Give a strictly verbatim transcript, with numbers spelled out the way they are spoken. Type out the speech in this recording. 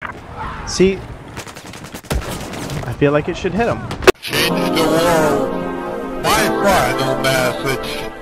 See? I feel like it should hit him. Change the world. My final message.